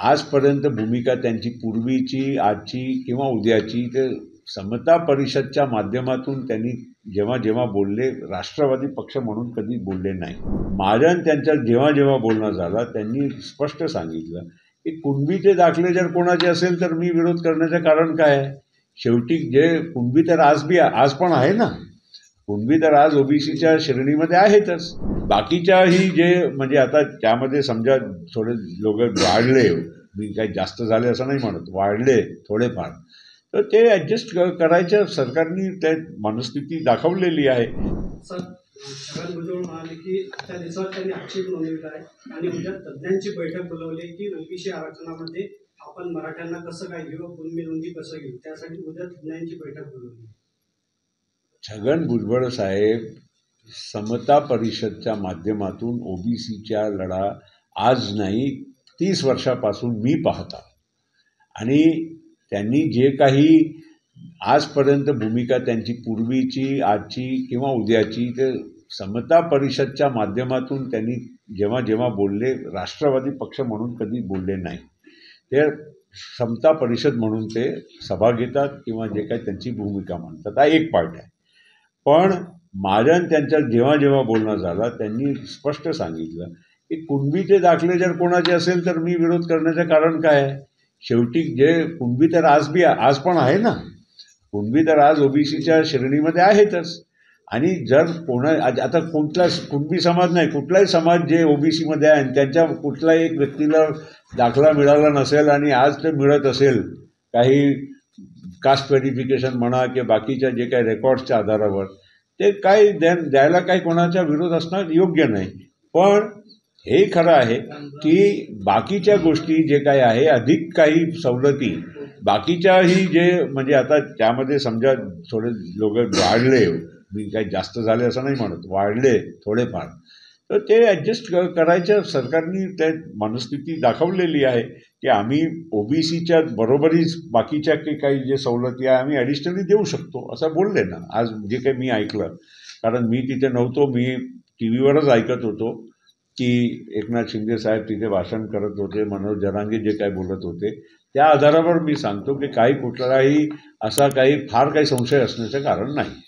आजपर्यंत भूमिका त्यांची पूर्वीची, आजची किंवा उद्याची ते समता परिषदच्या माध्यमातून त्यांनी जेव्हा जेव्हा बोलले, राष्ट्रवादी पक्ष म्हणून कधी बोलले नाही. माझ्या आणि त्यांच्या जेव्हा जेव्हा बोलणं झालं त्यांनी स्पष्ट सांगितलं की कुणबीचे दाखले जर कोणाचे असेल तर मी विरोध करण्याचं कारण काय आहे. शेवटी जे कुणबी तर आज पण आहे ना, कुणबी तर आज ओबीसीच्या श्रेणीमध्ये आहेतच. बाकीच्याही जे म्हणजे आता त्यामध्ये समजा थोडे लोक वाढले, मी काही जास्त झाले असं नाही म्हणत, वाढले थोडेफार, तर ते ॲडजस्ट करायच्या सरकारने त्या मनस्थिती दाखवलेली आहे. सर, छगन भुजबळ म्हणाले की त्या दिवसावर त्यांनी आक्षेप नोंदवला आहे आणि उद्या तज्ज्ञांची बैठक बोलवली की ओबीसी आरक्षणामध्ये आपण मराठ्यांना कसं काय घेऊ, कुणबी नोंदी कसं घेऊ, त्यासाठी उद्या तज्ज्ञांची बैठक बोलवली. छगन भुजबळ साहेब समता परिषदच्या माध्यमातून ओबीसीच्या लढा आज नाही 30 वर्षापासून मी पाहता, आणि त्यांनी जे काही आजपर्यंत भूमिका त्यांची पूर्वीची, आजची किंवा उद्याची ते समता परिषदच्या माध्यमातून त्यांनी जेव्हा जेव्हा बोलले, राष्ट्रवादी पक्ष म्हणून कधी बोलले नाही. ते समता परिषद म्हणून ते सभा घेतात किंवा जे काही त्यांची भूमिका मांडतात, हा एक पार्ट आहे. पण माझ्या आणि त्यांच्या जेव्हा जेव्हा बोलणं झालं त्यांनी स्पष्ट सांगितलं की कुणबीचे दाखले जर कोणाचे असेल तर मी विरोध करण्याचं कारण काय आहे. शेवटी जे कुणबी तर आज पण आहे ना, कुणबी तर आज ओबीसीच्या श्रेणीमध्ये आहेतच. आणि जर आता कुणबी समाज नाही, कुठलाही समाज जे ओबीसीमध्ये आहे आणि त्यांच्या कुठल्याही एक व्यक्तीला दाखला मिळाला नसेल आणि आज ते मिळत असेल काही कास्ट व्हेरिफिकेशन म्हणा किंवा बाकीच्या जे काही रेकॉर्ड्सच्या आधारावर, ते काय द्यायला काही कोणाचा विरोध असणं योग्य नाही. पण हे खरं आहे की बाकीच्या गोष्टी जे काही आहे, अधिक काही सवलती बाकीच्याही जे म्हणजे आता त्यामध्ये समजा थोडे लोक वाढले, मी काही जास्त झाले असं नाही म्हणत, वाढले थोडेफार, तर ते ॲडजस्ट करायच्या सरकारने त्या मनस्थिती दाखवलेली आहे की आम्ही ओबीसीच्या बरोबरीच बाकीच्या काही जे सवलती आहे आम्ही ॲडिशनली देऊ शकतो असं बोलले ना. आज जे काही मी ऐकलं, कारण मी तिथे नव्हतो, मी टी व्हीवरच ऐकत होतो की एकनाथ शिंदे साहेब तिथे भाषण करत होते, मनोज जरांगे जे काही बोलत होते, त्या आधारावर मी सांगतो की कुठलाही असा काही फार काही संशय असण्याचं कारण नाही.